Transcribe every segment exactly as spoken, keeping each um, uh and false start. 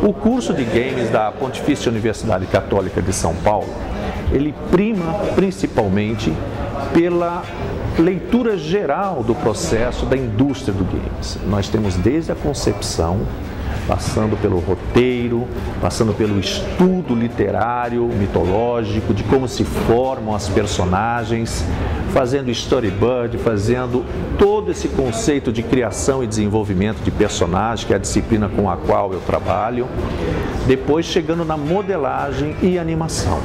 O curso de games da Pontifícia Universidade Católica de São Paulo, ele prima principalmente pela leitura geral do processo da indústria do games. Nós temos desde a concepção, passando pelo roteiro, passando pelo estudo literário, mitológico, de como se formam as personagens, fazendo storyboard, fazendo todo esse conceito de criação e desenvolvimento de personagem, que é a disciplina com a qual eu trabalho, depois chegando na modelagem e animação.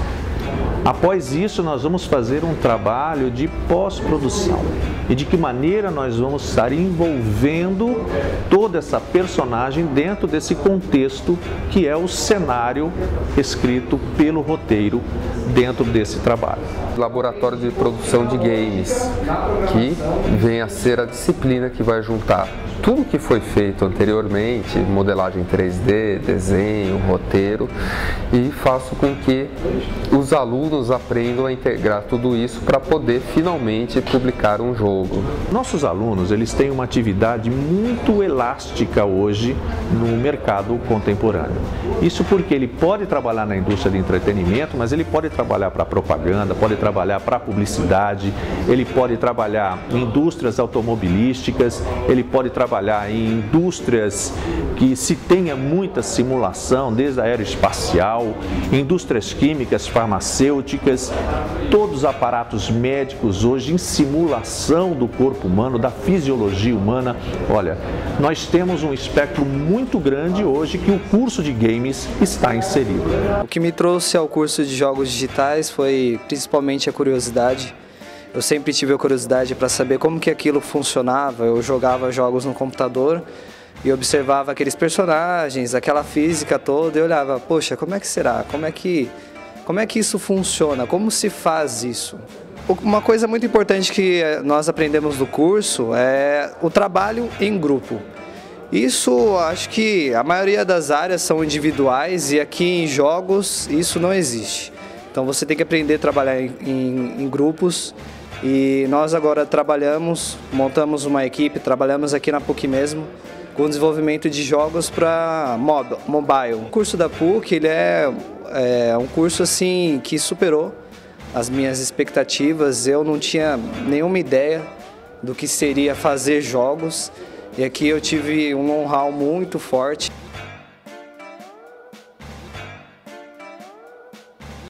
Após isso, nós vamos fazer um trabalho de pós-produção e de que maneira nós vamos estar envolvendo toda essa personagem dentro desse contexto que é o cenário escrito pelo roteiro dentro desse trabalho. Laboratório de produção de games, que vem a ser a disciplina que vai juntar tudo que foi feito anteriormente, modelagem três D, desenho, roteiro, e faço com que os alunos aprendam a integrar tudo isso para poder finalmente publicar um jogo. Nossos alunos, eles têm uma atividade muito elástica hoje no mercado contemporâneo. Isso porque ele pode trabalhar na indústria de entretenimento, mas ele pode trabalhar para propaganda, pode trabalhar para publicidade, ele pode trabalhar em indústrias automobilísticas, ele pode trabalhar em indústrias que se tenha muita simulação, desde a aeroespacial, indústrias químicas, farmacêuticas, todos os aparatos médicos hoje em simulação do corpo humano, da fisiologia humana. Olha, nós temos um espectro muito grande hoje que o curso de games está inserido. O que me trouxe ao curso de jogos digitais foi principalmente a curiosidade. Eu sempre tive a curiosidade para saber como que aquilo funcionava. Eu jogava jogos no computador e observava aqueles personagens, aquela física toda, e olhava, poxa, como é que será? Como é que, como é que isso funciona? Como se faz isso? Uma coisa muito importante que nós aprendemos no curso é o trabalho em grupo. Isso, acho que a maioria das áreas são individuais e aqui em jogos isso não existe. Então você tem que aprender a trabalhar em, em, em grupos. E nós agora trabalhamos, montamos uma equipe, trabalhamos aqui na PUC mesmo, com desenvolvimento de jogos para mobile. O curso da PUC ele é, é um curso assim, que superou as minhas expectativas. Eu não tinha nenhuma ideia do que seria fazer jogos e aqui eu tive um know-how muito forte.